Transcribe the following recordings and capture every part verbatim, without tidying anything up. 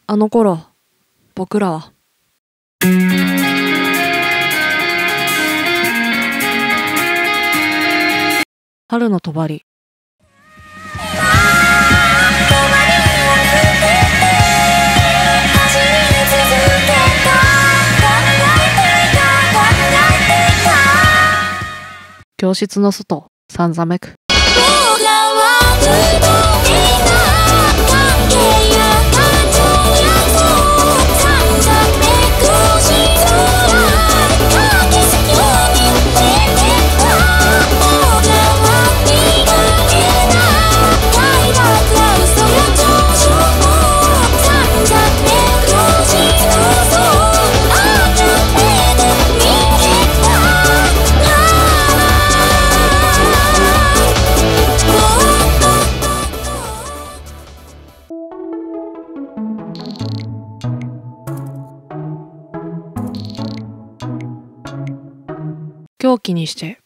あの頃、僕らは春の帳。教室の外、さんざめく。狂気にして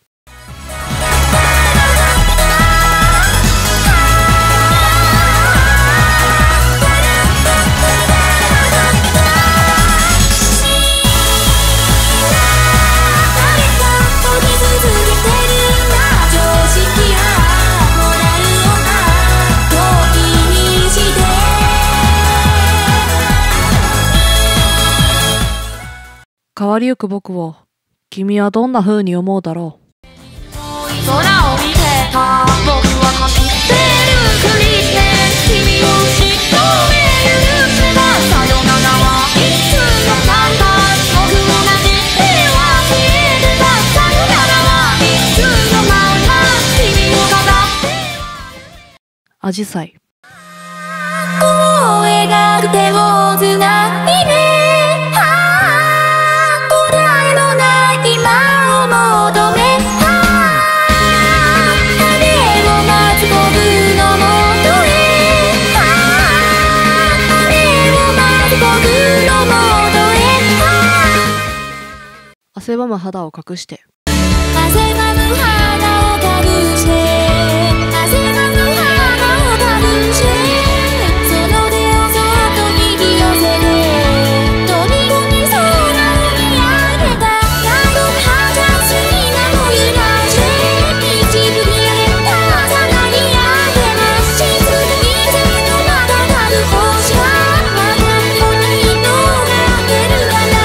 変わりゆく僕を君はどんな風に思うだろう。 空を見てた僕は走ってるクリスね君を知って許せばさよならはいつのなんだ僕をなじっては消えてたさよならはいつのまま君を飾ってアジサイこう描く手をつないで汗ばむ肌を隠して汗ばむ肌を隠して汗ばむ肌を隠してその手をそっと引き寄せて飛び込みそうな海あげた何度か肌ついなの揺らして一部に上げた皿にあげます沈みてのまだなる星がまだこに色が出るかな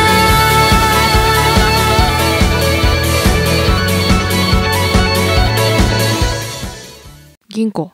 銀行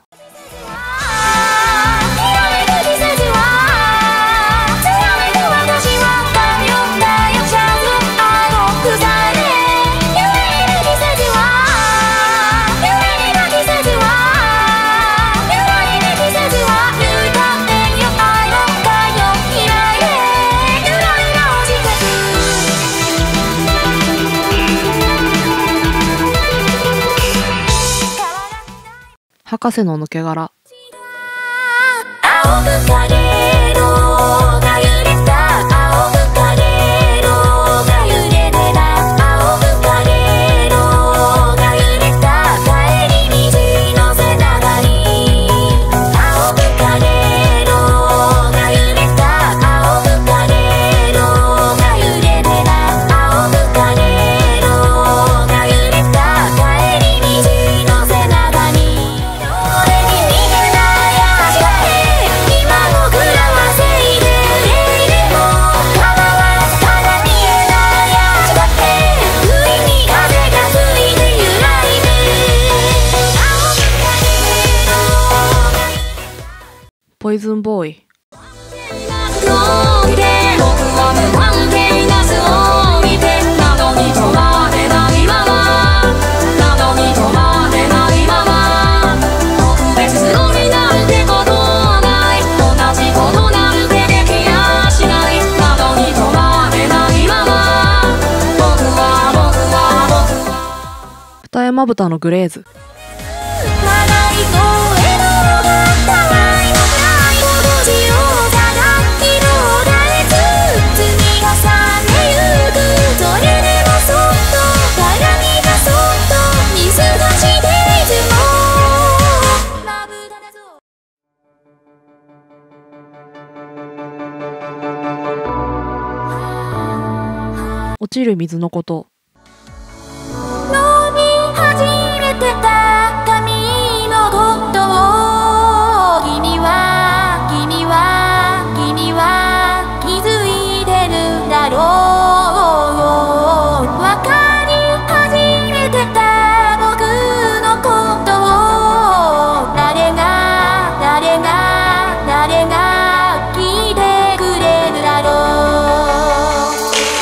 博士の抜け殻青くかげろが揺れた青くかげろが揺れてた青くかげろが揺れた帰り道の背中に青くかげろが揺れた青くかげろが揺れてた青くかげろが揺れた帰り道の背中にポイズンボーイ二重まぶたのグレーズ落ちる水のこと。 飲み始めてた髪のことを君は君は君は気づいてるだろう。わかり始めてた僕のことを誰が誰が誰が聞いてくれるだろう。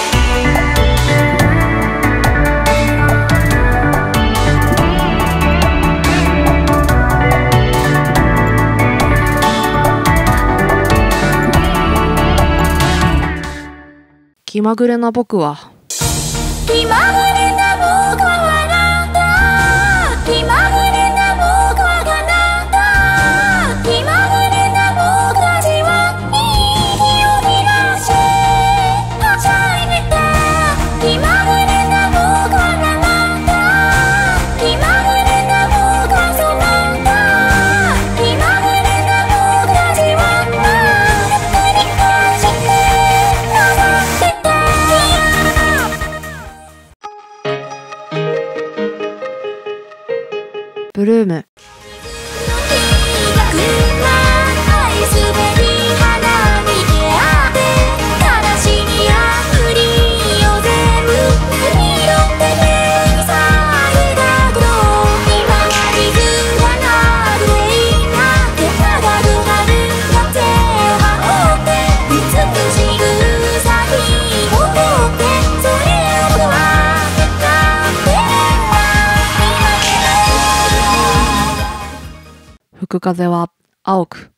気まぐれな僕は気まぐれな僕は笑った気まぐれな僕は叶った気まぐれな僕たちはいい日を見出してはしゃいでた気まぐれな僕は笑った気まぐれな僕は染まった気まぐれな僕たちはまる繰り返して飾ってたブルーム。吹く風は青く。